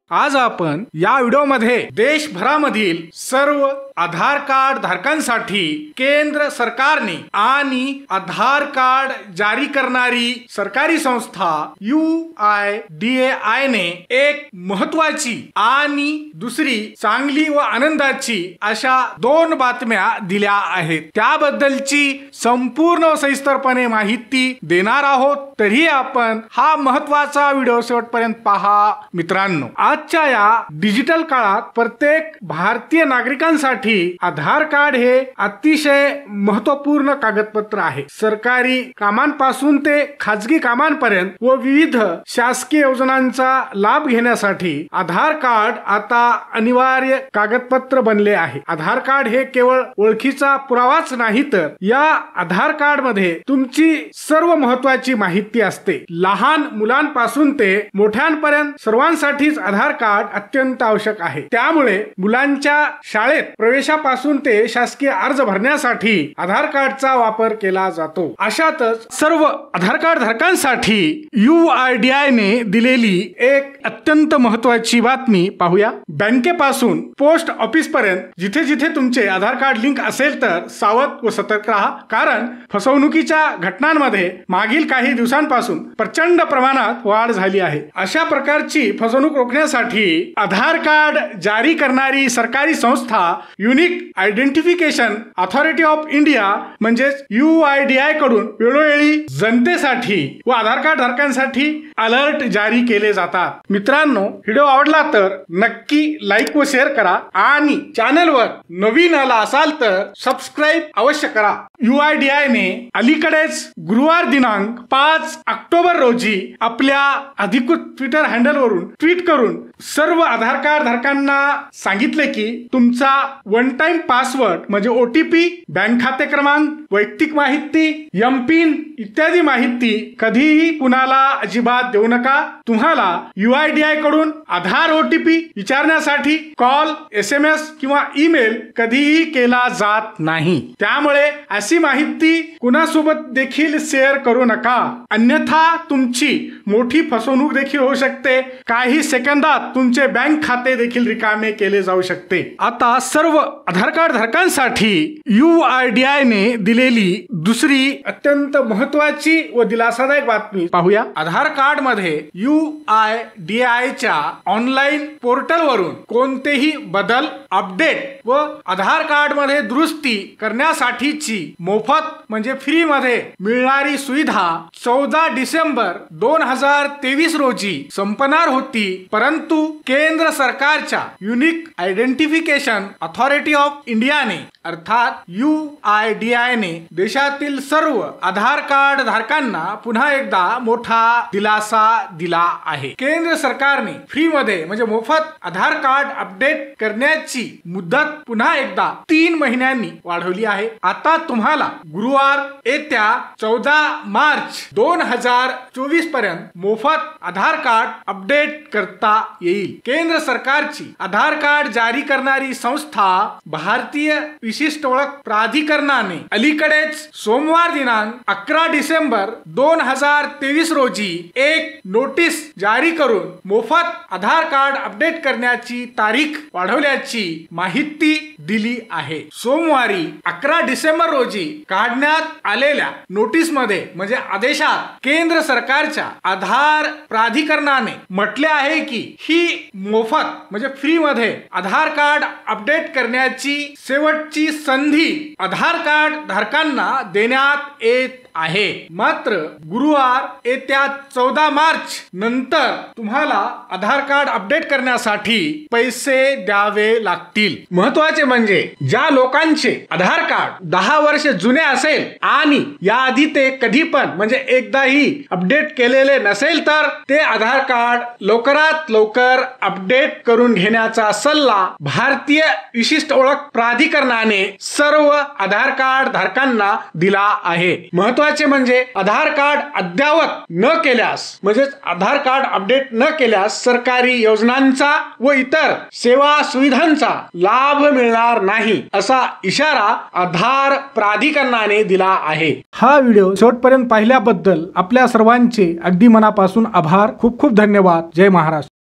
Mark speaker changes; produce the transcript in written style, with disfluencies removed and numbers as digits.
Speaker 1: आज आपण या व्हिडिओमध्ये देशभरामधील सर्व आधार कार्ड धारकांसाठी केंद्र सरकारने आणि आधार कार्ड जारी करणारी सरकारी संस्था UIDAI ने एक महत्त्वाची आणि दुसरी चांगली व आनंदाची अशा दोन बातम्या दिल्या आहेत। त्याबद्दलची संपूर्ण व सविस्तरपणे माहिती देणार आहोत, तरी आपण हा महत्त्वाचा व्हिडिओ शेवटपर्यंत पहा। मित्रांनो, आजच्या या डिजिटल काळात प्रत्येक भारतीय नागरिकांसाठी आधार कार्ड हे अतिशय महत्त्वपूर्ण कागदपत्र आहे। सरकारी कामांपासून ते खाजगी कामांपर्यंत व विविध शासकीय योजनांचा लाभ घेण्यासाठी आधार कार्ड आता अनिवार्य कागदपत्र बनले आहे। आधार कार्ड हे केवळ ओळखीचा पुरावाच नाही, तर या आधार कार्ड मध्ये तुमची सर्व महत्त्वाची माहिती असते। लहान मुलांपासून ते मोठ्यांपर्यंत सर्वांसाठीच आधार कार्ड अत्यंत आवश्यक आहे। त्यामुळे मुलांच्या शाळेत प्रवेशापासून ते शासकीय अर्ज भरण्यासाठी आधार कार्डचा वापर केला जातो। अशातच सर्व आधार कार्ड धारकांसाठी UIDAI ने दिलेली एक अत्यंत महत्त्वाची बातमी पाहूया। बँकेपासून पोस्ट ऑफिस पर्यंत जिथे जिथे तुमचे आधार कार्ड लिंक असेल तर सावध व सतर्क राहा, कारण फसवणुकीच्या घटनांमध्ये मागील काही दिवसांपासून प्रचंड प्रमाणात वाढ झाली आहे। अशा प्रकारची फसवणूक रोखण्यासाठी आधार कार्ड जारी करणारी सरकारी संस्था unique identification authority of India म्हणजेच UIDAI कडून वेळोवेळी जनतेसाठी व आधार कार्ड धारकांसाठी अलर्ट जारी केले जातात। मित्रांनो, व्हिडिओ आवडला तर नक्की लाईक व शेअर करा आणि चॅनलवर नवीन आला असाल तर सबस्क्राइब अवश्य करा। UIDAI ने अलीकडेच गुरुवार दिनांक 5 ऑक्टोबर रोजी आपल्या अधिकृत ट्विटर हँडलवरून ट्विट करून सर्व आधार कार्ड धारकांना सांगितले की तुमचा वन टाइम पासवर्ड म्हणजे OTP, बँक खाते क्रमांक, वैयक्तिक माहिती, एमपिन इत्यादी माहिती कधीही कुणाला अजिबात देऊ नका। तुम्हाला UIDAI कडून आधार OTP विचारण्यासाठी कॉल, SMS किंवा ईमेल कधीही केला जात नाही। त्यामुळे अशी माहिती कुणासोबत देखील शेअर करू नका, अन्यथा तुमची मोठी फसवणूक देखील होऊ शकते। काही सेकंदात तुमचे बँक खाते देखील रिकामे केले जाऊ शकते। आता सर्व आधार कार्ड धारकांसाठी UIDAI ने दिलेली दुसरी अत्यंत महत्त्वाची व दिलासादायक बातमी पाहूया। आधार कार्ड मध्ये UIDAI च्या ऑनलाइन पोर्टल वरून कोणतेही बदल, अपडेट व आधार कार्ड मध्ये दुरुस्ती करण्यासाठीची मोफत म्हणजे फ्री मध्ये मिळणारी सुविधा 14 डिसेंबर 2023 रोजी संपणार होती, परंतु केंद्र सरकारच्या unique identification authority of India ने अर्थात UIDAI ने देशातील सर्व आधार कार्ड धारकांना पुन्हा एकदा मोठा दिलासा दिला आहे। केंद्र सरकारने फ्री मध्ये म्हणजे मोफत आधार कार्ड अपडेट करण्याची मुदत पुन्हा एकदा 3 महिन्यांनी वाढवली आहे। आता तुम्हाला गुरुवार येत्या 14 मार्च 2024 पर्यंत मोफत आधार कार्ड अपडेट करता येईल। केंद्र सरकारची आधार कार्ड जारी करणारी संस्था भारतीय विशिष्ट ओळख प्राधिकरणाने अलीकडेच सोमवार दिनांक 11 डिसेंबर 2023 रोजी एक नोटीस जारी करून मोफत आधार कार्ड अपडेट करण्याची तारीख वाढवल्याची माहिती दिली आहे। सोमवारी 11 डिसेंबर रोजी काढण्यात आलेल्या नोटीस मध्ये म्हणजे आदेशात केंद्र सरकारच्या आधार प्राधिकरणाने म्हटले आहे की ही मोफत म्हणजे फ्री मध्ये आधार कार्ड अपडेट करण्याची शेवटची संधी आधार कार्ड धारकांना देण्यात येत आहे। मात्र गुरुवार येत्या 14 मार्च नंतर तुम्हाला आधार कार्ड अपडेट करण्यासाठी पैसे द्यावे लागतील। महत्त्वाचे म्हणजे ज्या लोकांचे आधार कार्ड 10 वर्ष जुने असेल आणि याआधी ते कधी पण म्हणजे एकदाही अपडेट केलेले नसेल तर ते आधार कार्ड लवकरात लवकर अपडेट करून घेण्याचा सल्ला भारतीय विशिष्ट ओळख प्राधिकरणाने सर्व आधार कार्ड धारकांना दिला आहे। महत्त्वाचे म्हणजे आधार कार्ड अद्ययावत न केल्यास म्हणजेच आधार कार्ड अपडेट न केल्यास सरकारी योजनांचा व इतर सेवा सुविधांचा लाभ मिळणार नाही असा इशारा आधार प्राधिकरणाने दिला आहे। हा व्हिडिओ शेवटपर्यंत पाहिल्याबद्दल आपल्या सर्वांचे अगदी मनापासून आभार। खूप खूप धन्यवाद। जय महाराष्ट्र।